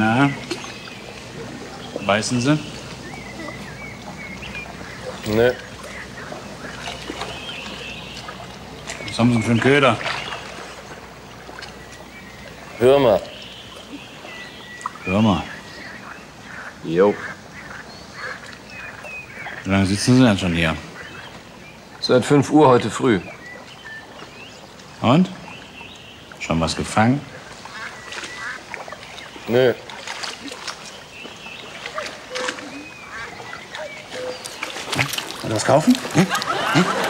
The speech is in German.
Na, beißen Sie? Nee. Was haben Sie denn für einen Köder? Würmer. Würmer. Jo. Wie lange sitzen Sie denn schon hier? Seit 5 Uhr heute früh. Und? Schon was gefangen? Nö. Wollt ihr was kaufen? Hm?